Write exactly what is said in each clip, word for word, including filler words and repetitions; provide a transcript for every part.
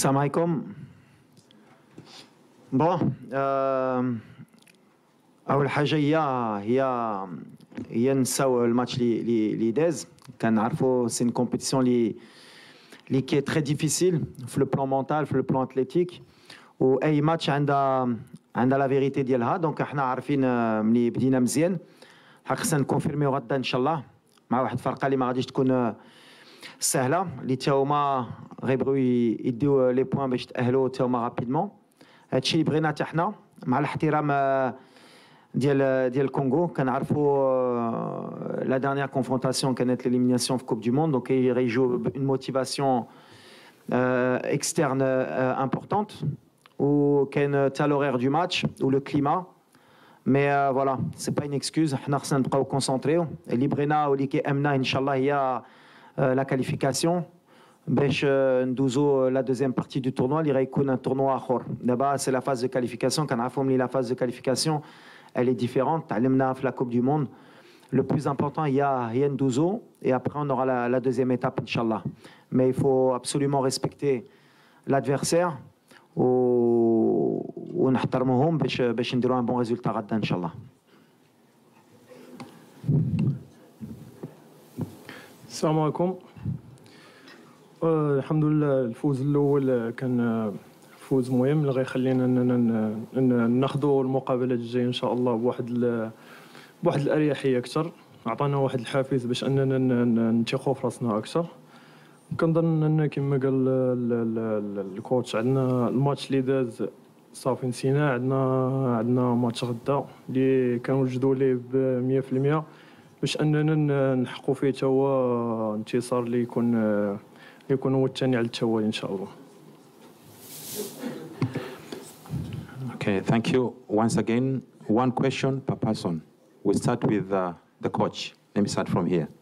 السلام عليكم. بون اول حاجه هي هي هي نساو الماتش لي لي داز. كنعرفوا سي une compétition لي لي كي تري ديفيسيل في لو بلان مونتال في لو بلان اتليتيك، واي ماتش عندها عندها لا فيريتي ديالها. دونك احنا عارفين ملي بدينا مزيان خاصنا نكونفيرميو غدا ان شاء الله مع واحد الفرقه اللي ما غاديش تكون سهله، اللي تا هما غيبغيو يديو لي بوين باش يتاهلوا تا هما رابيدمون. هادشي اللي بغينا حتى حنا مع الاحترام ديال ديال الكونغو. كنعرفوا لا دانيير كونفرونطاسيون كانت ليليميناسيون في كوب دو موند، دونك غيجيو اون موتيفاسيون اكسترن امبورطونت، وكاين تا لورير دو ماتش و لو كليما. مي فوالا سي با اون اكسكوز، حنا خصنا نبقاو كونسونطريو. اللي بغينا واللي كيامنا ان شاء الله هي لا كاليفيكاسيون باش ندوزو لا دوزيام بارتي دو تورنوا اللي غيكون ان تورنوا اخر. دابا سي لا فاز دو كاليفيكاسيون، كنعرفوا ملي لا فاز دو كاليفيكاسيون elle est différente. تعلمنا في la Coupe du Monde. Le plus important هي هي ندوزو et après on aura la, la deuxième étape Inch'Allah. Mais il faut absolument respecter l'adversaire و ونحترموهم باش باش نديروا un bon résultat غدا إن شاء الله. السلام عليكم. الحمد لله الفوز الاول كان فوز مهم اللي غيخلينا اننا ناخذوا المقابلات الجايه ان شاء الله بواحد بواحد الاريحيه اكثر. عطانا واحد الحافز باش اننا نثقوا في راسنا اكثر. كنظن ان كما قال الكوتش عندنا الماتش اللي داز صافي نسينا، عندنا عندنا ماتش غدا اللي كنوجدوا ليه ب مية في المية باش اننا نحققوا فيه تا هو انتصار اللي يكون يكون هو الثاني على التوالي ان شاء الله. Okay, thank you. Once again, one question per person. We start with uh, the coach. Let me start from here.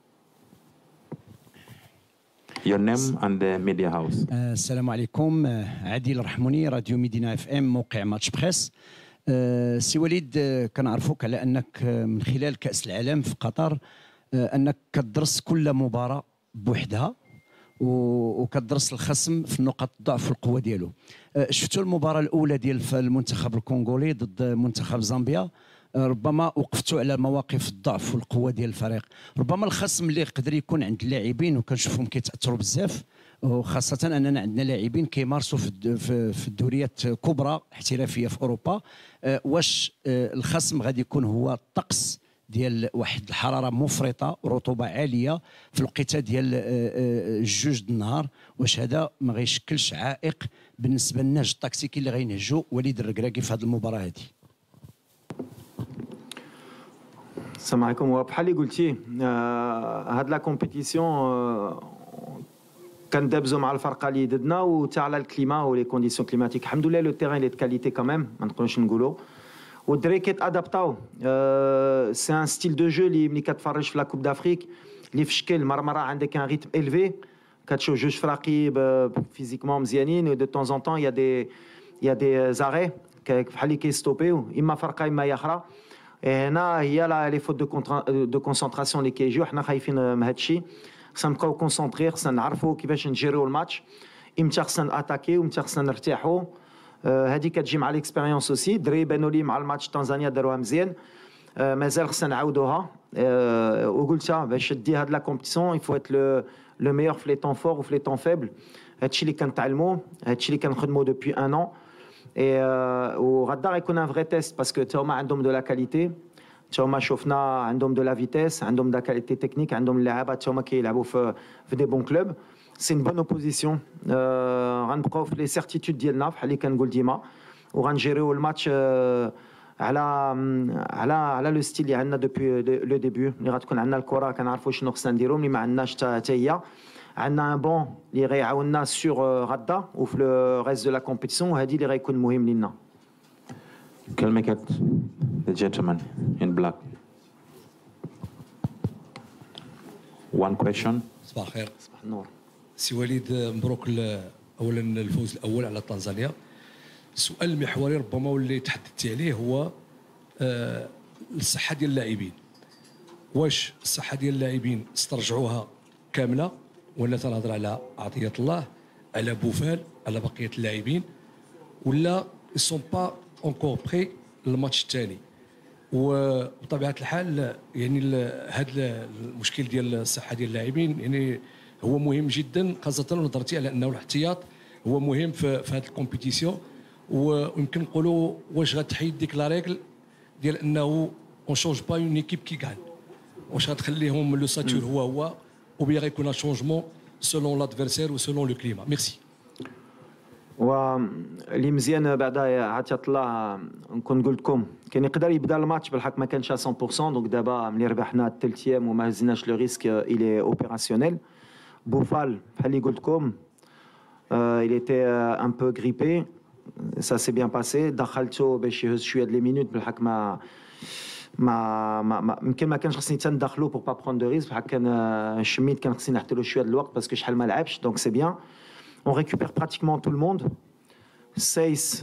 Your name and the media house. السلام عليكم. عادل رحموني، راديو مدينة اف ام، موقع ماتش بريس. سي وليد، كنعرفوك على انك من خلال كأس العالم في قطر انك كتدرس كل مباراة بوحدها وكتدرس الخصم في نقاط الضعف والقوه ديالو. شفتوا المباراه الاولى ديال المنتخب الكونغولي ضد منتخب زامبيا، ربما وقفتوا على مواقف الضعف والقوه ديال الفريق. ربما الخصم اللي يقدر يكون عند اللاعبين وكنشوفهم كيتاثروا بزاف، وخاصه اننا عندنا لاعبين كيمارسوا في في الدوريات كبرى احترافيه في اوروبا. واش الخصم غادي يكون هو الطقس ديال واحد الحراره مفرطه ورطوبه عاليه في الوقيته ديال الجوج د النهار؟ واش هذا ما غيشكلش عائق بالنسبه للنهج التكتيكي اللي غينهجوا وليد الركراكي في هذه المباراه هذه؟ السلام عليكم. وبحال اللي قلتي هاد لا كومبيتيسيون كندابزو مع الفرقه اللي ضدنا وتا على الكليما ولي كونديسيون كليماتيك. الحمد لله لو تيران لي كاليتي كمان، ما نقدروش نقولوا. والدراري كيتادابطاو. سي ان ستيل دو جو اللي ملي كتفرج في لا كوب دافريك اللي في شكل مره مره عندك ان ريتم الفي، كتشوف جوج فراقي فيزيكمون مزيانين، و دو طون زون طون يا دي يا دي زاري بحال اللي كيستوبيو اما فرقه اما هي اخرى. هنا هي لي فوت دو دو كونسونطراسيون اللي كيجيو. حنا خايفين من هذا الشيء. خصنا نبقاو كونسونطري، خصنا نعرفوا كيفاش نجيريو الماتش، امتى خصنا ناتاكيو وامتى خصنا نرتاحوا. هذه كتجي مع ليكسبيريونس اوسي. الدراري بانوا لي مع الماتش تنزانيا داروها مزيان، مازال خصنا نعاودوها. وقلتها باش دي هاد لا كومبيتيسيون يفو ات لو لو ميور في لي طون فور وفي لي طون فيبل. هادشي اللي كنتعلموه، هادشي اللي كنخدمو دوبوي ان ان. اي وغدا غيكون ان فري تيست باسكو تا هما عندهم دو لا كاليتي، تا هما شفنا عندهم دو لا فيتيس، عندهم دا كاليتي تكنيك، عندهم اللعابه تا هما كيلعبوا في في دي بون كلوب. سي une bonne opposition. غنبقاو في لي سيرتيتود ديالنا بحال اللي كنقول ديما، وغنجيريو الماتش على على على لو ستيل اللي عندنا دوبي لو ديبي. ملي غتكون عندنا الكره كنعرفوا شنو خصنا نديرو، ملي ما عندناش حتى هي عندنا ان بون اللي غيعاوننا سور غدا وفي لو ريست دو لا كومبيتيسيون، وهذه اللي غيكون مهم لينا. كلمة the gentleman in black. One question. صباح الخير. صباح النور. سي وليد، مبروك اولا الفوز الاول على تنزانيا. السؤال المحوري ربما واللي تحدثت عليه هو أه الصحه ديال اللاعبين. واش الصحه ديال اللاعبين استرجعوها كامله، ولا تنهضر على عطيه الله، على بوفال، على بقيه اللاعبين ولا ils sont pas encore prêts للماتش الثاني. وبطبيعه الحال يعني هذا المشكل ديال الصحه ديال اللاعبين يعني هو مهم جدا، خاصه نظرتي على انه الاحتياط هو مهم في, في هذه الكومبيتيسيون. ويمكن نقولوا واش غتحيد ديك لا ريغل ديال انه اون شونج با اون ايكيب كي غان، واش غتخليهم لو ساتور هو هو او بيان غيكون شونجمون سولون لادفيرسير وسولون لو كليما. ميرسي. واللي مزيان بعدا عطية الله نكون قلت لكم كان يقدر يبدا الماتش بالحق ما كانش مية بالمية. دونك دابا ملي ربحنا الثالث ايام وما هزيناش لو ريسك الي اوبيراسيونيل. بوفال بحال اللي قلت لكم il était un peu grippé, ça s'est bien passé. دخلته باش يهز شويه د لي مينوت بالحق ما ما ما يمكن ما كانش خصني حتى ندخلو بور با بروند دو ريسك، بحال كان شميت كان خصني نحط له شويه د الوقت باسكو شحال ما لعبش. دونك سي بيان. On récupère pratiquement tout le monde. Seiss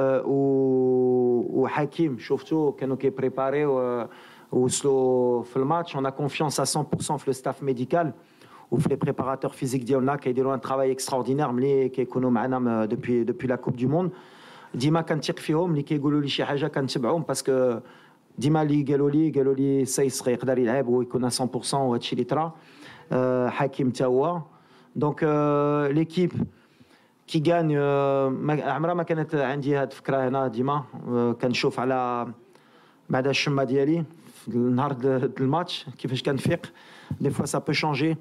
ou Hakim, شفتوا كانوا كي بريباري ووصلوا في الماتش. On a confiance à cent pour cent في le staff médical وفي les préparateurs physiques ديالنا كيديروا un travail extraordinaire ملي كيكونوا معنا depuis depuis la Coupe du Monde. ديما كنثق فيهم اللي كيقولوا لي شي حاجه كنتبعهم باسكو ديما اللي قالوا لي قالوا لي سيس يقدر يلعب ويكون à cent pour cent وهادشي اللي طرا. حكيم تا هو. دونك ليكيب كي غان عمرها ما كانت عندي هاد الفكره هنا. ديما كنشوف على بعد الشمه ديالي في النهار د الماتش كيفاش كنفيق. دي فوا سا بو شونجي.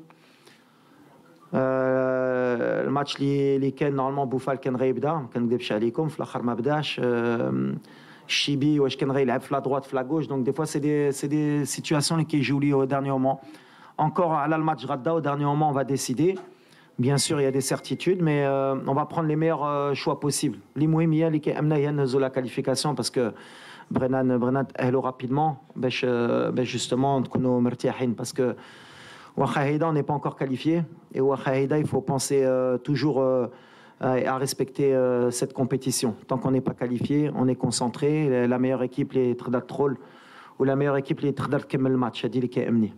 الماتش اللي اللي كان نورمالمون بوفال كان غيبدا ما كنكذبش عليكم في الاخر ما بداش. الشيبي واش كان غيلعب في لا droite في لا gauche. دونك دي فوا سي دي سي دي سيتوياسيون اللي كيجيو لي او ديرني مومون. Encore على الماتش غدا au dernier moment on va décider. Bien sûr, il y a des certitudes, mais euh, on va prendre les meilleurs euh, choix possibles. المهم هي اللي كيأمنا هي نهزو la qualification parce que بغينا بغينا نتأهلوا rapidement باش باش justement نكونوا مرتاحين parce que واخا هيدا on n'est pas encore qualifié et واخا هيدا il faut penser euh, toujours euh, à respecter euh, cette compétition. Tant qu'on n'est pas qualifié, on est concentré. La meilleure équipe les تقدر تدخل ou la meilleure équipe اللي تقدر تكمل الماتش هذه اللي كيأمني.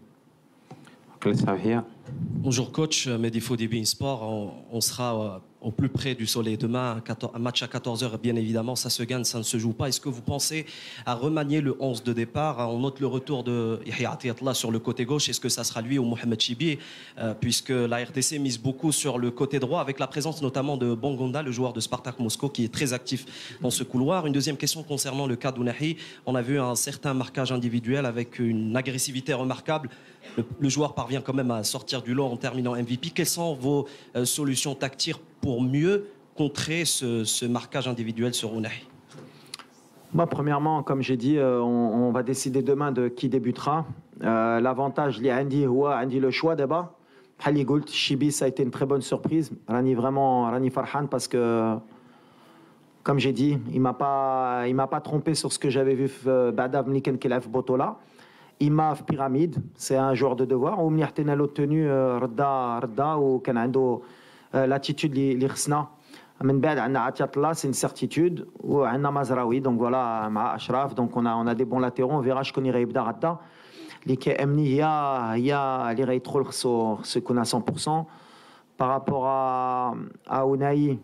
Bonjour coach, Mehdi Fodébi Sport, on, on sera au plus près du soleil demain, un match à quatorze heures bien évidemment, ça se gagne, ça ne se joue pas. Est-ce que vous pensez à remanier le onze de départ? On note le retour de Yahya Atiyatla sur le côté gauche, est-ce que ça sera lui ou Mohamed Chibi, euh, puisque la R D C mise beaucoup sur le côté droit avec la présence notamment de Bongonda, le joueur de Spartak Moscou qui est très actif dans ce couloir. Une deuxième question concernant le cas d'Ounahi, on a vu un certain marquage individuel avec une agressivité remarquable. Le, le joueur parvient quand même à sortir du lot en terminant M V P. Quelles sont vos euh, solutions tactiques pour mieux contrer ce, ce marquage individuel sur Ounahi? Bah, premièrement, comme j'ai dit, euh, on, on va décider demain de qui débutera. Euh, L'avantage, li Andy, Houa, Andy le choix d'abord. Hali Goult, Chibi, ça a été une très bonne surprise. Rani vraiment, Rani Farhan, parce que, comme j'ai dit, il m'a pas, il m'a pas trompé sur ce que j'avais vu Badav Mliken Kelaf Botola. إما في بيراميد سي ان جوور دو دوار وملي حطينا له التوني ردا ردا وكان عنده لاتيتود اللي خصنا. من بعد عندنا عطية الله سي سيرتيتود وعندنا مزراوي دونك فوالا مع اشراف. دونك اون اون دي بون لاتيرون اون فيرا شكون اللي غيبدا غدا. اللي كيأمني هي هي اللي غيدخل خصو خصو يكون à cent pour cent. بارابور ا اوناي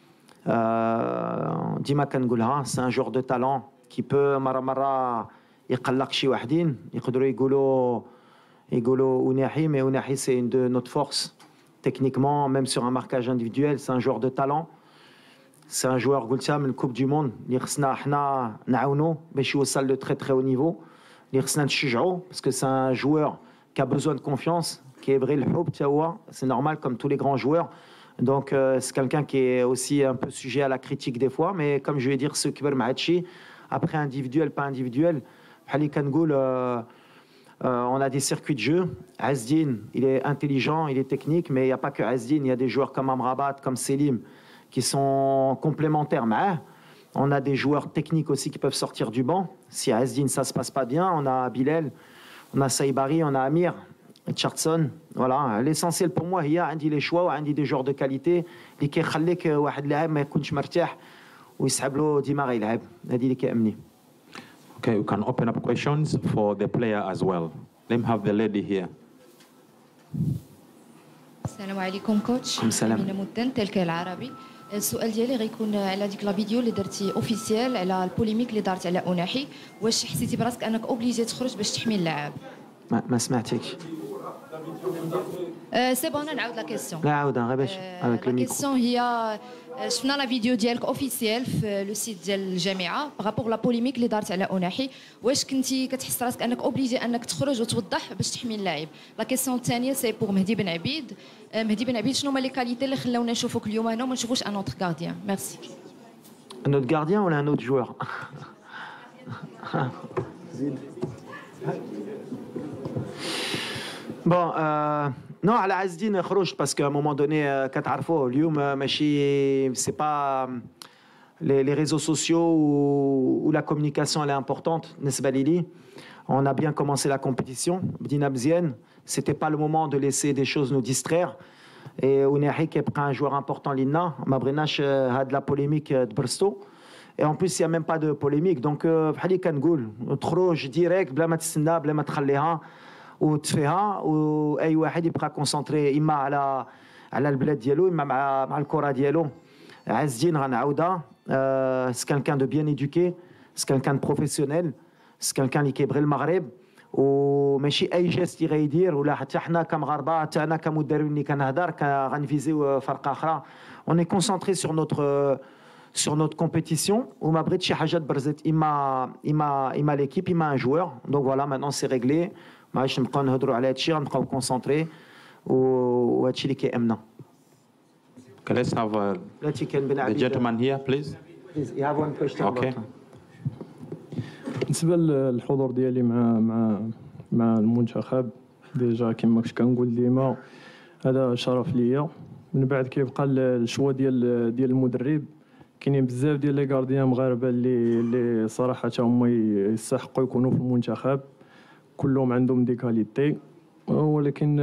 ديما كنقولها سي ان جوور دو تالون كي بو مره مره يقلق شي واحدين يقدروا يقولوا يقولوا اوناحي مي اوناحي سي une de notre force techniquement même sur un marquage individuel c'est un joueur de talent c'est un joueur قلتها من الكوب دي موند اللي خصنا حنا نعاونو باش يوصل لو تري تري او نيفو اللي خصنا نشجعوه باسكو سي ان joueur qui a besoin de confiance كيبغي الحب حتى هو c'est normal comme tous les grands joueurs donc euh, c'est quelqu'un qui est aussi un peu sujet à la critique des fois mais comme je vais dire ce كبر مع هادشي après individuel pas individuel. Euh, euh, on a des circuits de jeu. Azdin, il est intelligent, il est technique, mais il n'y a pas que Azdin. Il y a des joueurs comme Amrabat, comme Selim, qui sont complémentaires. Mais on a des joueurs techniques aussi qui peuvent sortir du banc. Si à Azdin, ça ne se passe pas bien, on a Bilal, on a Saïbari, on a Amir, Chartson. Voilà. L'essentiel pour moi, il y a des choix, il y a des joueurs de qualité. Les qui خليك واحد لاعب ما يكونش مرتاح ويسحب له ديما غيلعب. هذه اللي كيأمني. Okay, we can open up questions for the player as well. Let me have the lady here. السلام عليكم كوتش. السلام. أمينة مدن تلك العربي. السؤال ديالي غيكون على ديك لا فيديو اللي درتي اوفيسيال على البوليميك اللي دارت على أناحي، واش حسيتي براسك انك اوبليجي تخرج باش تحمي اللاعب؟ ما, ما سمعتكش. سي بون نعاود لا كيسيون. لا عاودها غير باش افيك لا لو ميكرو. كيسيون هي شفنا لا فيديو ديالك اوفيسيال في لو سيت ديال الجامعه بارابور لا بوليميك اللي دارت على أناحي، واش كنتي كتحس راسك انك اوبليجي انك تخرج وتوضح باش تحمي اللاعب؟ لا كيسيون الثانيه سي بور مهدي بن عبيد. مهدي بن عبيد شنو هما لي كاليتي اللي خلاونا نشوفوك اليوم هنا وما نشوفوش ان اوتر غارديان؟ ميرسي. Un autre gardien ou un autre joueur? Bon, euh, non, على عز الدين خرجت باسكو à un moment donné كتعرفوا اليوم ماشي c'est pas les, les réseaux sociaux ou, ou la communication elle est importante بالنسبة لي. On a bien commencé la compétition, بدينا مزيان, c'était pas le moment de laisser des choses nous distraire. Et Ounahi qui est un joueur important لينا, ما بغيناش هاد la polémique de Brsto. Et en plus il y a même pas de polémique, donc بحال اللي كنقول تخرج ديريكت بلا ما تستنى بلا ما تخليها وتفيها, واي واحد يبقى كونسونطري اما على على البلاد ديالو اما مع مع الكره ديالو. عز الدين غنعاودها, سي كالكان دو بيان ايدوكي, سي كالكان بروفيسيونيل, سي كالكان اللي كيبغي المغرب, وماشي اي جيست اللي غيدير ولا حتى حنا كمغاربه حتى انا كمدرب اللي كنهضر غنفيزيو فرقه اخرى. On est concentré sur notre sur notre compétition وما بغيت شي حاجه تبرزت اما اما اما ليكيب اما ان جوور. دونك فوالا maintenant c'est réglé, ما عادش نبقاو نهضروا على هادشي, غنبقاو كونسونطري وهادشي اللي كيهمنا. Okay, let's have uh, the gentleman here, please. Please, you have one question. Okay. بالنسبه للحضور ديالي مع مع مع المنتخب, ديجا كما كنت كنقول ديما هذا شرف ليا. من بعد كيبقى الشوا ديال ديال المدرب, كاينين بزاف ديال لي غارديان مغاربه اللي اللي صراحه هما يستحقوا يكونوا في المنتخب, كلهم عندهم دي كاليتي, ولكن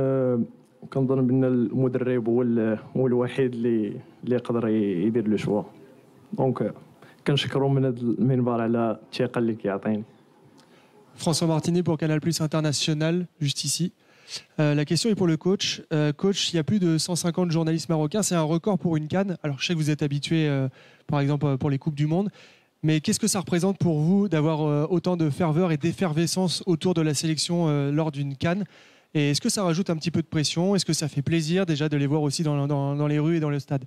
كنظن بان المدرب هو هو الوحيد اللي اللي يقدر يدير لو شوا. دونك كنشكرو من هذا المنبر على الثقه اللي كيعطيني. François Martinet pour Canal Plus International, juste ici. Euh, la question est pour le coach. Euh, coach, il y a plus de cent cinquante journalistes marocains, c'est un record pour une CAN. Alors je sais que vous êtes habitué, euh, par exemple, pour les Coupes du Monde, mais qu'est-ce que ça représente pour vous d'avoir euh, autant de ferveur et d'effervescence autour de la sélection euh, lors d'une CAN? Et est-ce que ça rajoute un petit peu de pression? Est-ce que ça fait plaisir déjà de les voir aussi dans, dans, dans les rues et dans le stade?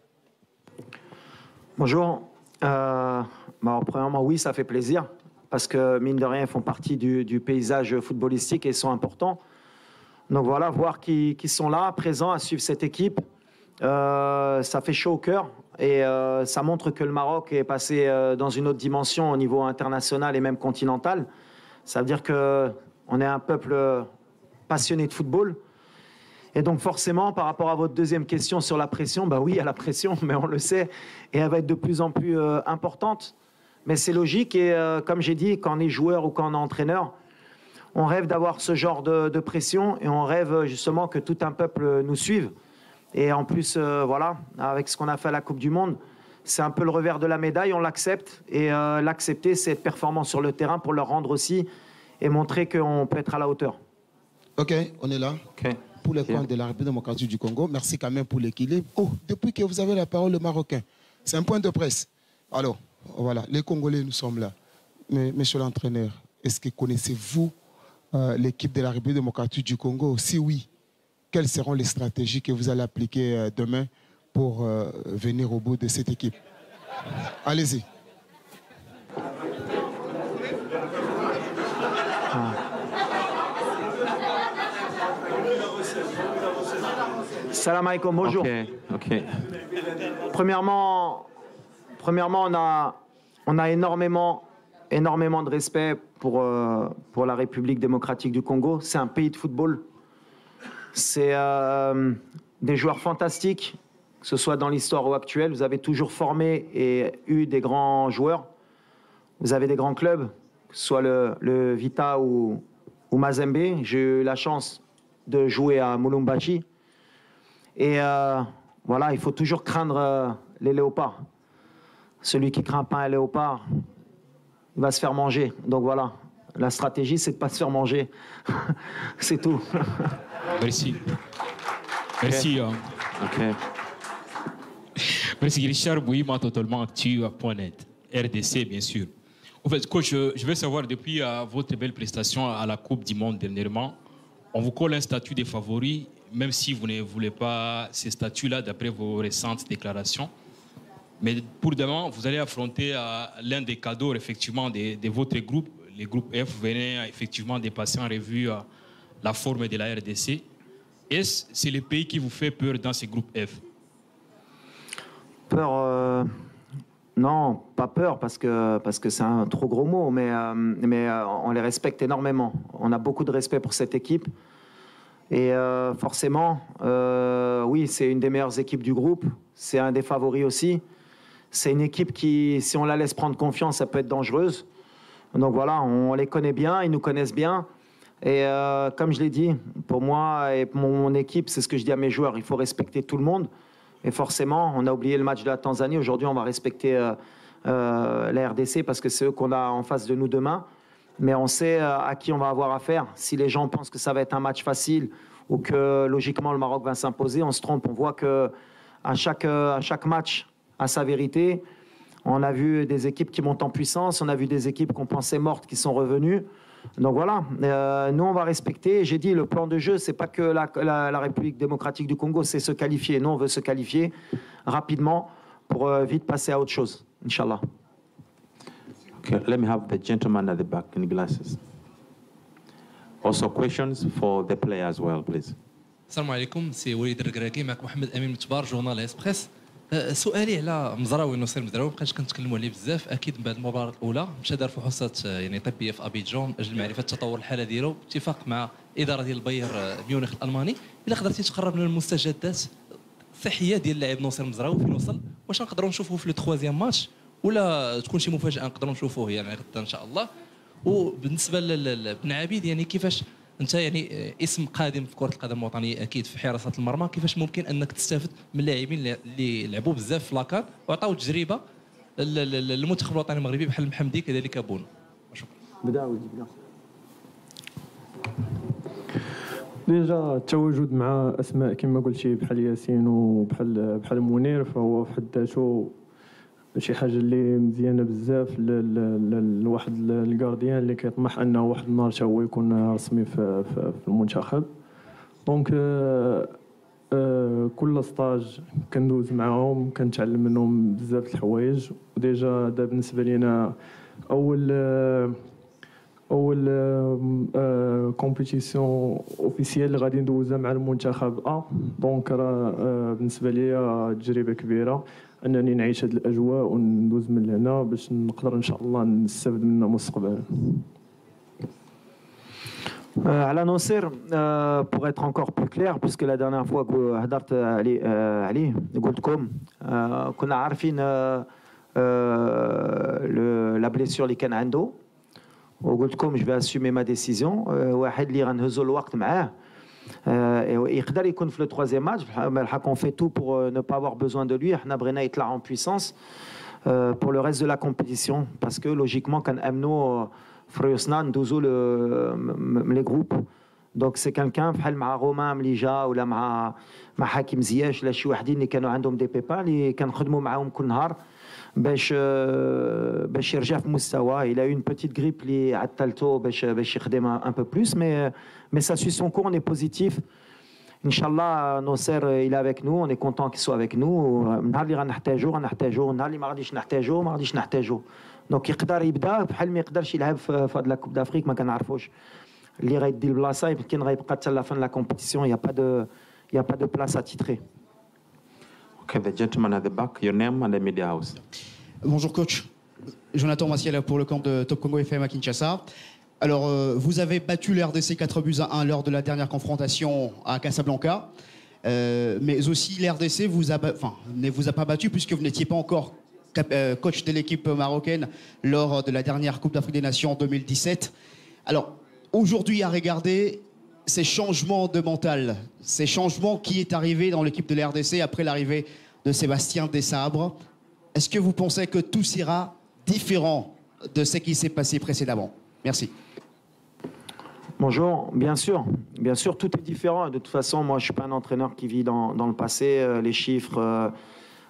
Bonjour. Euh, bah, premièrement, oui, ça fait plaisir, parce que mine de rien, ils font partie du, du paysage footballistique et sont importants. Donc voilà, voir qu'ils qu'ils sont là, présents, à suivre cette équipe, euh, ça fait chaud au cœur, et euh, ça montre que le Maroc est passé euh, dans une autre dimension au niveau international et même continental. Ça veut dire qu'on est un peuple passionné de football. Et donc forcément, par rapport à votre deuxième question sur la pression, bah oui, il y a la pression, mais on le sait, et elle va être de plus en plus euh, importante. Mais c'est logique, et euh, comme j'ai dit, quand on est joueur ou quand on est entraîneur, on rêve d'avoir ce genre de, de pression, et on rêve justement que tout un peuple nous suive. Et en plus, euh, voilà, avec ce qu'on a fait à la Coupe du Monde, c'est un peu le revers de la médaille, on l'accepte, et euh, l'accepter, c'est être performant sur le terrain pour leur rendre aussi, et montrer qu'on peut être à la hauteur. Ok, on est là. Okay. Pour les comptes de la République démocratique du Congo, merci quand même pour l'équilibre. Oh, depuis que vous avez la parole, le Marocain, c'est un point de presse. Alors, voilà, les Congolais, nous sommes là. Mais, monsieur l'entraîneur, est-ce que connaissez-vous euh, l'équipe de la République démocratique du Congo? Si oui, quelles seront les stratégies que vous allez appliquer euh, demain pour euh, venir au bout de cette équipe? Allez-y. Ah. Salam alaikum, bonjour. Okay, okay. Premièrement, premièrement on, a, on a énormément, énormément de respect pour, euh, pour la République démocratique du Congo. C'est un pays de football. C'est euh, des joueurs fantastiques, que ce soit dans l'histoire ou actuelle. Vous avez toujours formé et eu des grands joueurs. Vous avez des grands clubs, que ce soit le, le Vita ou, ou Mazembe. J'ai eu la chance de jouer à Mulumbashi. Et euh, voilà, il faut toujours craindre euh, les léopards. Celui qui craint pas un léopard, il va se faire manger. Donc voilà, la stratégie, c'est de ne pas se faire manger. C'est tout. Merci. Merci. Okay. Okay. Merci Richard Bouima, totalement actu à point net. R D C, bien sûr. En fait, coach, je veux savoir, depuis euh, votre belle prestation à la Coupe du Monde dernièrement, on vous colle un statut de favori, même si vous ne voulez pas ces statuts-là d'après vos récentes déclarations. Mais pour demain, vous allez affronter euh, l'un des cadeaux, effectivement, de, de votre groupe. Les groupes F, vous venez effectivement de passer en revue euh, la forme de la R D C. Est-ce que c'est le pays qui vous fait peur dans ces groupes F? Peur, euh, non, pas peur, parce que parce que c'est un trop gros mot, mais, euh, mais euh, on les respecte énormément. On a beaucoup de respect pour cette équipe. Et euh, forcément, euh, oui, c'est une des meilleures équipes du groupe. C'est un des favoris aussi. C'est une équipe qui, si on la laisse prendre confiance, ça peut être dangereuse. Donc voilà, on les connaît bien, ils nous connaissent bien. Et euh, comme je l'ai dit, pour moi et pour mon équipe, c'est ce que je dis à mes joueurs, il faut respecter tout le monde. Et forcément, on a oublié le match de la Tanzanie. Aujourd'hui, on va respecter euh, euh, la R D C parce que c'est eux qu'on a en face de nous demain. Mais on sait euh, à qui on va avoir affaire. Si les gens pensent que ça va être un match facile ou que logiquement le Maroc va s'imposer, on se trompe. On voit que à chaque, euh, à chaque match a sa vérité. On a vu des équipes qui montent en puissance. On a vu des équipes qu'on pensait mortes qui sont revenues. Donc voilà, euh, nous on va respecter. J'ai dit, le plan de jeu, c'est pas que la, la, la République démocratique du Congo, c'est se qualifier. Nous on veut se qualifier rapidement pour euh, vite passer à autre chose, Inch'Allah. Okay, let me have the gentleman at the back in glasses. Also questions for the player as well, please. السلام عليكم سي وليد الركراكي معك محمد امين متبار جورنال اسبريس. سؤالي على مزراوي نصير مزراوي بقيت كنتكلموا عليه بزاف اكيد من بعد المباراه الاولى مشى دار فحوصات يعني طبيه في ابيجون من اجل معرفه تطور الحاله ديالو باتفاق مع اداره ديال الباير ميونخ الالماني. الا قدرتي تقرب لنا المستجدات الصحيه ديال اللاعب نصير مزراوي فين وصل واش نقدروا نشوفوه في لو تخوازيام ماتش ولا تكون شي مفاجاه نقدروا نشوفوه يعني غدا ان شاء الله. وبالنسبه لبن عبيد يعني كيفاش انت يعني اسم قادم في كره القدم الوطنيه اكيد في حراسه المرمى كيفاش ممكن انك تستافد من اللاعبين اللي لعبوا بزاف في لاكار وعطاو تجربه للمنتخب الوطني المغربي بحال محمدي كذلك بونو. شكرا. بدا ولدي بدا. ديجا التواجد مع اسماء كما قلتي بحال ياسين وبحال بحال منير فهو في حد ذاته شي حاجه اللي مزيانه بزاف لواحد الكارديان اللي كيطمح انه واحد النهار حتى هو يكون رسمي في, في, في المنتخب. دونك آه آه كل ستاج كندوز معاهم كنتعلم منهم بزاف الحوايج. وديجا هذا بالنسبه لينا اول آه اول آه كومبيتيسيون اوفيسيال اللي غادي ندوزها مع المنتخب ا. دونك راه آه بالنسبه ليا تجربه كبيره انني نعيش هذه الاجواء وندوز من هنا باش نقدر ان شاء الله نستافد منها مستقبلا. على ناصر pour être encore plus clair puisque la dernière fois هضرت عليه عليه قلت لكم كنا عارفين la blessure اللي كان عنده وقلت لكم je vais assumer ma décision. واحد اللي غنهزوا الوقت معاه يقدر يكون في لو troisième match. الحق on fait tout pour ne pas avoir besoin de lui. حنا بغينا يطلع en puissance pour le reste de la compétition parce que logiquement كنأمنوا في ريوسنا ندوزو لي جروب. دونك سي كالكان بحال مع رومان ملي جا ولا مع مع حكيم زياش ولا شي وحدين اللي كانوا عندهم دي بيبا اللي كنخدموا معاهم كل نهار باش باش يرجع في مستوى. il a eu une petite grippe اللي عطلته باش باش يخدم un peu plus mais mais ça suit son cours. On est positif. Inch'Allah, Nasser il est avec nous, on est content qu'il soit avec nous. النهار اللي غنحتاجو غنحتاجو النهار اللي ما غاديش نحتاجو ما غاديش نحتاجو. دونك يقدر يبدا بحال ما يقدرش يلعب في هاد لا كوب دافريك ما كنعرفوش اللي غيدي البلاصه يمكن غيبقى حتى لا فان لا كومبيتيسيون. il y a pas de il y a pas de place attitrée. Okay, the gentleman at the back, your name and the media house. Bonjour coach, Jonathan Maciel pour le camp de Top Congo F M à Kinshasa. Alors euh, vous avez battu le R D C quatre buts à un lors de la dernière confrontation à Casablanca, euh, mais aussi le R D C vous a, enfin, ne vous a pas battu puisque vous n'étiez pas encore coach de l'équipe marocaine lors de la dernière Coupe d'Afrique des Nations en deux mille dix-sept. Alors aujourd'hui à regarder ces changements de mental, ces changements qui est arrivé dans l'équipe de la R D C après l'arrivée de Sébastien Desabre, est-ce que vous pensez que tout sera différent de ce qui s'est passé précédemment? Merci. Bonjour, bien sûr, bien sûr tout est différent. De toute façon, moi je suis pas un entraîneur qui vit dans, dans le passé, les chiffres. Euh,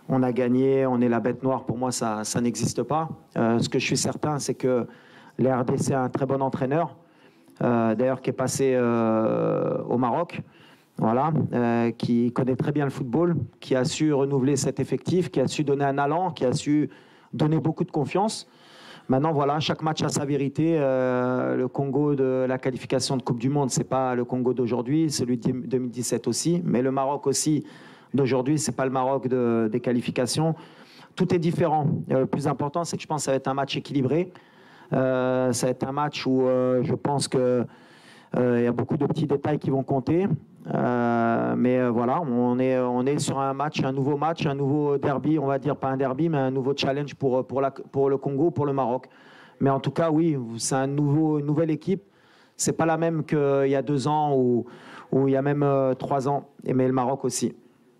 on a gagné, on est la bête noire. Pour moi, ça, ça n'existe pas. Euh, ce que je suis certain, c'est que la R D C a un très bon entraîneur, euh, d'ailleurs qui est passé euh, au Maroc, voilà, euh, qui connaît très bien le football, qui a su renouveler cet effectif, qui a su donner un allant, qui a su donner beaucoup de confiance. Maintenant, voilà, chaque match a sa vérité. Euh, le Congo de la qualification de Coupe du Monde, c'est pas le Congo d'aujourd'hui, celui de deux mille dix-sept aussi, mais le Maroc aussi d'aujourd'hui, c'est pas le Maroc de, des qualifications. Tout est différent. Euh, le plus important, c'est que je pense que ça va être un match équilibré. Euh, ça va être un match où euh, je pense que euh, il y a beaucoup de petits détails qui vont compter. Euh, mais euh, voilà, on est, on est sur un match, un nouveau match, un nouveau derby, on va dire pas un derby, mais un nouveau challenge pour, pour, la, pour le Congo, pour le Maroc. Mais en tout cas, oui, c'est un nouveau, une nouvelle équipe. C'est pas la même qu'il y a deux ans ou, ou il y a même euh, trois ans, et mais le Maroc aussi.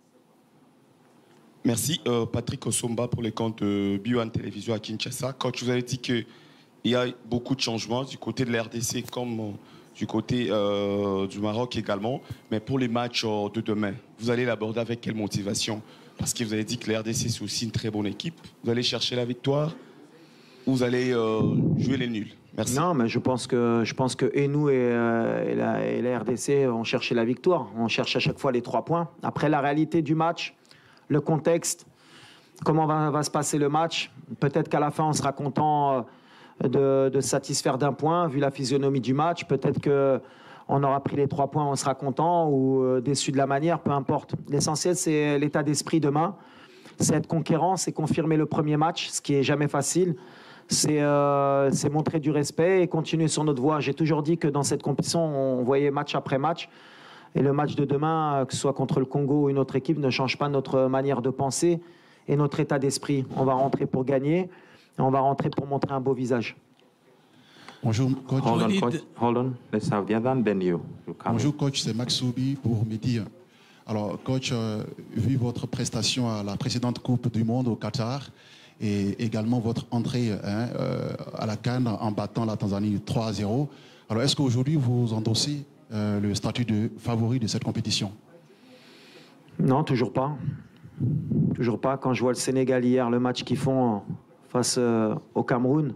Merci. Euh, Patrick Osomba pour les comptes de B un Télévision à Kinshasa. Quand vous avez dit qu'il y a beaucoup de changements du côté de la R D C comme euh, du côté euh, du Maroc également, mais pour les matchs euh, de demain, vous allez l'aborder avec quelle motivation? Parce que vous avez dit que la R D C c'est aussi une très bonne équipe. Vous allez chercher la victoire ou vous allez euh, jouer les nuls? Merci. Non, mais je pense que, je pense que et nous et, euh, et, la, et la R D C ont cherché la victoire. On cherche à chaque fois les trois points. Après, la réalité du match, le contexte, comment va, va se passer le match. Peut-être qu'à la fin, on sera content de, de satisfaire d'un point, vu la physionomie du match. Peut-être qu'on aura pris les trois points, on sera content, ou euh, déçu de la manière, peu importe. L'essentiel, c'est l'état d'esprit demain. C'est être conquérant, c'est confirmer le premier match, ce qui est jamais facile. C'est euh, montrer du respect et continuer sur notre voie. J'ai toujours dit que dans cette compétition, on voyait match après match. Et le match de demain, que ce soit contre le Congo ou une autre équipe, ne change pas notre manière de penser et notre état d'esprit. On va rentrer pour gagner et on va rentrer pour montrer un beau visage. Bonjour, coach. Hold on, coach. Hold on. Let's have the other one, then you. you Bonjour, coach. C'est Max Soubi pour Midi. Alors, coach, euh, vu votre prestation à la précédente Coupe du Monde au Qatar et également votre entrée hein, euh, à la CAN en battant la Tanzanie trois à zéro, alors est-ce qu'aujourd'hui vous endossez Euh, le statut de favori de cette compétition? Non, toujours pas. Toujours pas. Quand je vois le Sénégal hier, le match qu'ils font face euh, au Cameroun,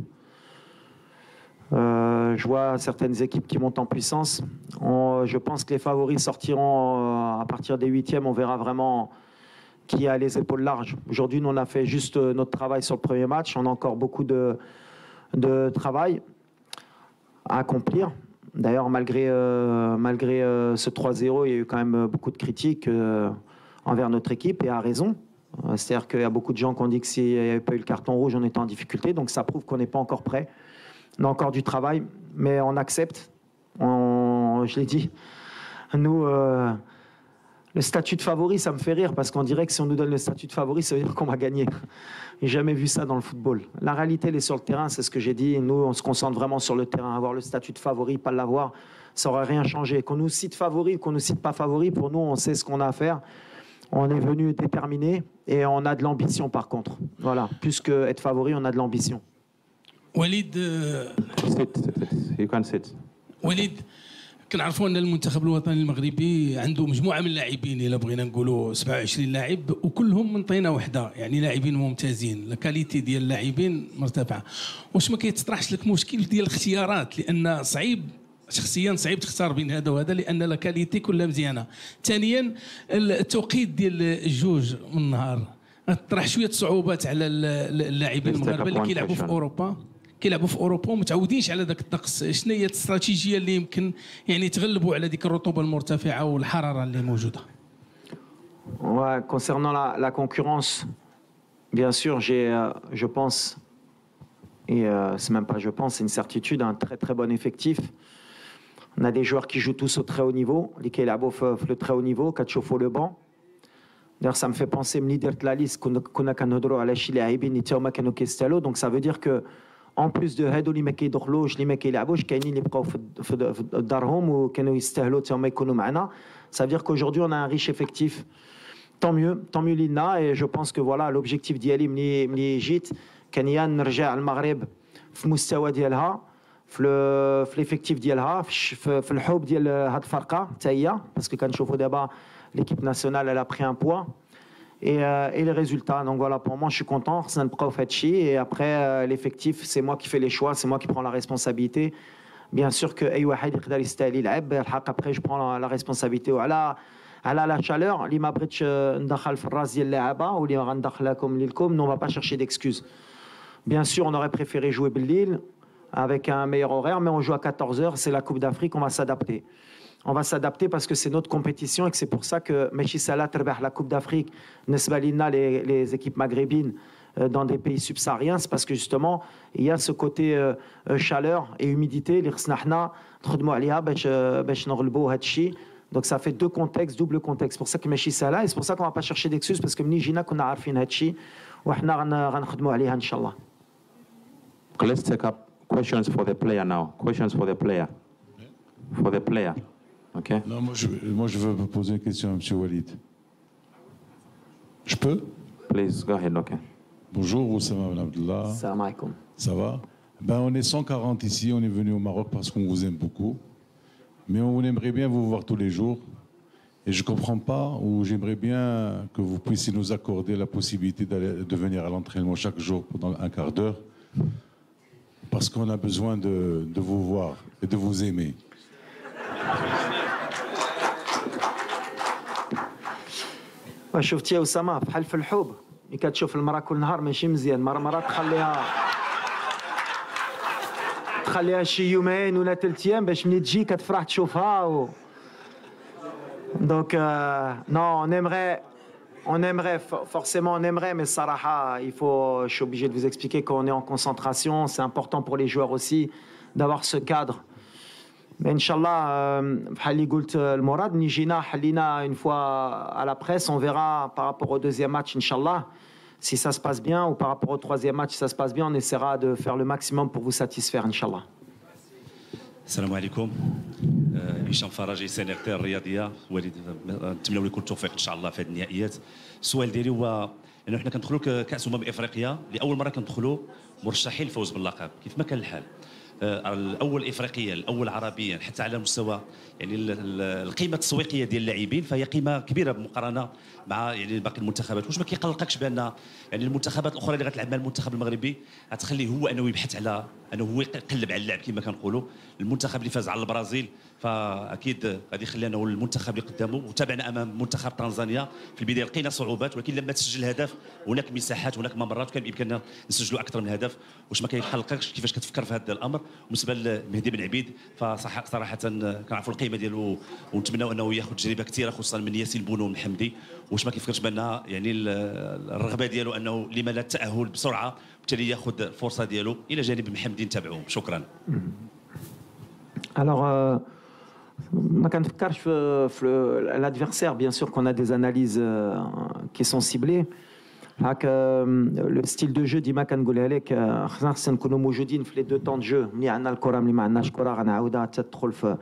euh, je vois certaines équipes qui montent en puissance. On, je pense que les favoris sortiront euh, à partir des huitièmes. On verra vraiment qui a les épaules larges. Aujourd'hui, nous, on a fait juste euh, notre travail sur le premier match. On a encore beaucoup de, de travail à accomplir. D'ailleurs, malgré, euh, malgré euh, ce trois zéro, il y a eu quand même beaucoup de critiques euh, envers notre équipe, et à raison. Euh, C'est-à-dire qu'il y a beaucoup de gens qui ont dit que s'il n'y avait pas eu le carton rouge, on était en difficulté. Donc ça prouve qu'on n'est pas encore prêt. On a encore du travail, mais on accepte. On, je l'ai dit, nous, euh, le statut de favori, ça me fait rire, parce qu'on dirait que si on nous donne le statut de favori, ça veut dire qu'on va gagner. J'ai jamais vu ça dans le football. La réalité, elle est sur le terrain, c'est ce que j'ai dit. Nous, on se concentre vraiment sur le terrain. Avoir le statut de favori, pas l'avoir, ça n'aurait rien changé. Qu'on nous cite favori, qu'on nous cite pas favori, pour nous, on sait ce qu'on a à faire. On est venu déterminé et on a de l'ambition, par contre. Voilà. Plus qu'être favori, on a de l'ambition. Walid, sit, sit. You can sit. Walid, كنعرفوا ان المنتخب الوطني المغربي عنده مجموعه من اللاعبين الا بغينا نقولوا سبعة وعشرين لاعب وكلهم من طينه وحده يعني لاعبين ممتازين الكاليتي ديال اللاعبين مرتفعه واش ما كيتطرحش لك مشكل ديال الاختيارات لان صعيب شخصيا صعيب تختار بين هذا وهذا لان الكاليتي كلها مزيانه ثانيا التوقيت ديال الجوج من النهار طرح شويه صعوبات على اللاعبين المغاربه اللي كيلعبوا في اوروبا كيلعبوا في اوروبا ومتعودينش على ذاك الطقس شنو هي الاستراتيجيه اللي يمكن يعني تغلبوا على ديك الرطوبه المرتفعه والحراره اللي موجوده Ouais, concernant la, la concurrence, bien sûr, j'ai, euh, je pense, et euh, c'est même pas je pense, c'est une certitude, un très très bon effectif. On a des joueurs qui jouent tous au très haut niveau, les qui jouent le très haut niveau, qui chauffent le banc. D'ailleurs, ça me fait penser, me dire la liste qu'on a kanodro à la Chili à Ibn et Tiaoma Kano Kestalo, donc ça veut dire que en plus de هادو اللي ما كيدخلوش اللي ما كيلعبوش كاينين اللي بقاو في دارهم وكانوا يستاهلوا حتى هما يكونوا معنا. Ça veut dire qu'aujourd'hui on a un riche effectif. Tant mieux, tant mieux لينا et je pense que voilà l'objectif ديالي ملي ملي جيت كان يا نرجع المغرب في المستوى ديالها في في ليفيكتيف ديالها في الحب ديال هاد الفرقه حتى هي باسكو كنشوفوا دابا l'équipe nationale elle a pris un poids et, euh, et les résultats. Donc voilà, pour moi, je suis content. Et après, euh, l'effectif, c'est moi qui fais les choix, c'est moi qui prends la responsabilité. Bien sûr que après, je prends la, la responsabilité. Voilà. على la chaleur اللي ما بغيتش ندخل في الراس ديال اللاعبه واللي غندخل لكم لكم nous on va pas chercher d'excuses. Bien sûr, on aurait préféré jouer بالليل avec un meilleur horaire, mais on joue à quatorze heures, c'est la Coupe d'Afrique, on va s'adapter. On va s'adapter parce que c'est notre compétition et que c'est pour ça que ماشي سهله تربح la Coupe d'Afrique بالنسبه لنا les, les équipes maghrébines dans des pays subsahariens, c'est parce que justement il y a ce côté euh, chaleur et humidité اللي خصنا حنا نخدموا عليها باش باش نغلبوا هذا الشيء. Donc ça fait deux contextes, double contexte. C'est pour ça que ماشي سهله et c'est pour ça qu'on va pas chercher d'excuses parce que ملي جينا كنا عارفين هذا الشيء وحنا غنخدموا عليها ان شاء الله. Let's take up questions for the player now. Questions for the player. For the player. Okay. Non, moi je, moi je veux vous poser une question à M. Walid. Je peux? Please go ahead. Okay. Bonjour, Oussama Ben Abdallah. Salam alaikum. Ça va? Ben, on est cent quarante ici, on est venu au Maroc parce qu'on vous aime beaucoup. Mais on aimerait bien vous voir tous les jours. Et je ne comprends pas, ou j'aimerais bien que vous puissiez nous accorder la possibilité de venir à l'entraînement chaque jour pendant un quart d'heure. Parce qu'on a besoin de, de vous voir et de vous aimer. شفتي يا أسامة بحال في الحب ملي كتشوف المرأة كل نهار ماشي مزيان مرة مرة تخليها تخليها شي يومين ولا ثلاث ايام باش ملي تجي كتفرح تشوفها و... دونك non on aimerait on aimerait forcément on aimerait mais صراحة il faut je suis obligé de vous expliquer qu'on est en concentration, c'est important pour les joueurs aussi d'avoir ce cadre. Mais Inch'Allah, بحال اللي قلت المراد ملي جينا حلينا une fois à la presse, on verra par rapport au deuxième match Inch'Allah si ça se passe bien ou par rapport au troisième match si ça se passe bien, on essaiera de faire le maximum pour vous satisfaire Inch'Allah. السلام عليكم. هشام فرجي سينيتير الرياضيه وليد نتمنوا لكم التوفيق ان شاء الله في هذه النهائيات. السؤال ديالي هو انه حنا كندخلوا كاس امم افريقيا لاول مره كندخلوا مرشحين للفوز باللقب كيف ما كان الحال. الاول افريقيا الاول عربيا حتى على مستوى يعني القيمه التسويقيه ديال اللاعبين فهي قيمه كبيره بالمقارنه مع يعني باقي المنتخبات. واش ما كيقلقكش بان يعني المنتخبات الاخرى اللي غتلعب مع المنتخب المغربي غتخليه هو انه يبحث على انه هو يقلب على اللاعب كما كنقولوا. المنتخب اللي فاز على البرازيل فاكيد غادي يخلي انه المنتخب اللي قدامه وتابعنا امام منتخب تنزانيا في البدايه لقينا صعوبات ولكن لما تسجل هدف هناك مساحات هناك ممرات كان بامكاننا نسجلوا اكثر من هدف. واش ما كيقلقكش كيفاش كتفكر في هذا الامر؟ بالنسبه لمهدي بن عبيد فصراحه صراحه كنعرفوا القيمه ديالو ونتمنوا انه ياخذ تجربه كثيره خصوصا من ياسين بونو ومن حمدي. واش ما كيفكرش بان يعني الرغبه ديالو انه لما لا التاهل بسرعه وبالتالي ياخذ الفرصه ديالو الى جانب محمدي نتابعوه. شكرا. Alors, euh, ما كنفكرش في, في l'adversaire, bien sûr qu'on a des analyses euh, qui sont ciblées. هكا لو ستيل دو جو ديما كنقولها لك خصنا خصنا نكونوا موجودين في لي دو طون دو جو. ملي عندنا الكره ملي ما عندناش كره غنعاودها تدخل في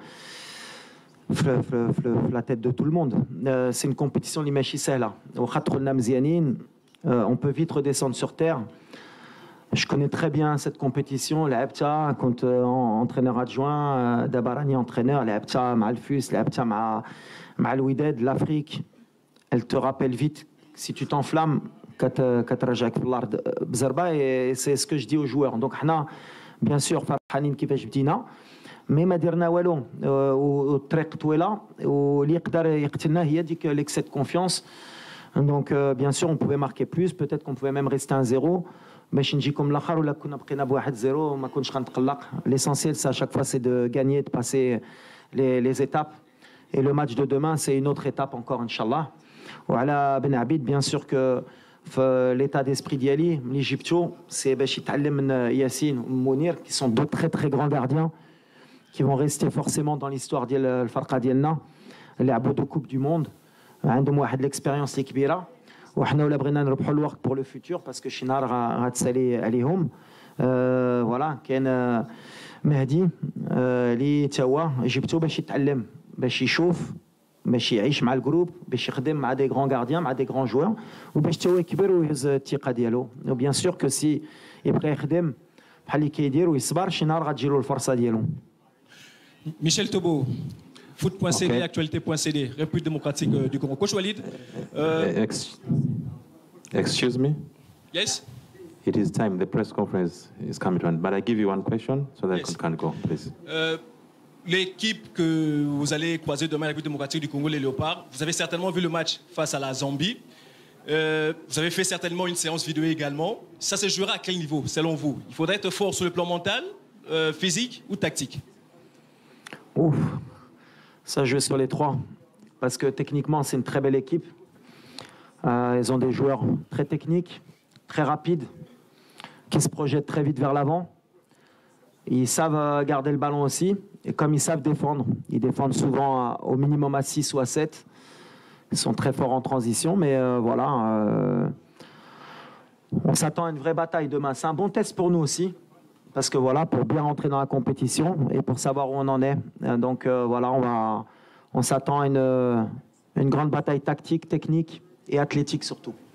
في في في لا تيت دو تو الموند. سي اون كومبيتيسيون اللي ماشي سهله واخا دخلنا مزيانين اون بو فيت ريديسوندر سور تير. Je connais très bien cette compétition. لعبتها كنت entraîneur adjoint دابا راني entraîneur. لعبتها مع الفوس لعبتها مع مع الوداد. l'Afrique elle te rappelle vite si tu t'enflammes كترجعك في الارض بزربه. et c'est ce que je dis aux joueurs. donc حنا bien sûr فرحانين كيفاش بدينا مي ما درنا والو والطريق طويله واللي يقدر يقتلنا هي ديك l'excès de confiance. donc bien sûr on pouvait marquer plus, peut-être qu'on pouvait même rester un zéro باش نجيكم الاخر ولا كنا بقينا بواحد زيرو ما كنتش غنتقلق. l'essentiel c'est à chaque fois c'est de gagner, de passer les les étapes et le match de demain c'est une autre étape encore inchallah. وعلى بن عبيد bien sûr que في l'état d'esprit ديالي ملي جبتو سي باش يتعلم من ياسين ومنير qui sont deux très très grands gardiens qui vont rester forcément dans l'histoire ديال الفرقه ديالنا. لعبوا دو كوب دو موند عندهم واحد l'expérience اللي كبيره وحنا ولا بغينا نربحوا الوقت بور لو فيتور باسكو شي نهار غتسالي عليهم. فوالا كاين مهدي اللي تا هو جبتو باش يتعلم باش يشوف باش يعيش مع الجروب باش يخدم مع دي غران غارديان مع دي غران جوار وباش تا هو يكبر ويهز الثقه ديالو. وبيان سور كو سي يبقى يخدم بحال اللي كيدير ويصبر شي نهار غتجيلو الفرصه ديالو. Michel Tobo, foot point c d, actualité point c d, République démocratique du Congo. Coach Walid, euh, Excuse me? Yes? It is time. The press conference is coming to an end. But I give you one question so that Yes. you can go, please. Euh, L'équipe que vous allez croiser demain, la République démocratique du Congo, les Léopards, vous avez certainement vu le match face à la Zambie. Euh, vous avez fait certainement une séance vidéo également. Ça se jouera à quel niveau, selon vous? Il faudrait être fort sur le plan mental, euh, physique ou tactique? Ouf, ça joue sur les trois. Parce que techniquement, c'est une très belle équipe. Euh, ils ont des joueurs très techniques, très rapides, qui se projettent très vite vers l'avant. Ils savent garder le ballon aussi. Et comme ils savent défendre, ils défendent souvent à, au minimum à six ou à sept. Ils sont très forts en transition, mais euh, voilà. Euh, on s'attend à une vraie bataille demain. C'est un bon test pour nous aussi, parce que voilà, pour bien rentrer dans la compétition et pour savoir où on en est. Donc euh, voilà, on va, on s'attend à une, une grande bataille tactique, technique et athlétique surtout.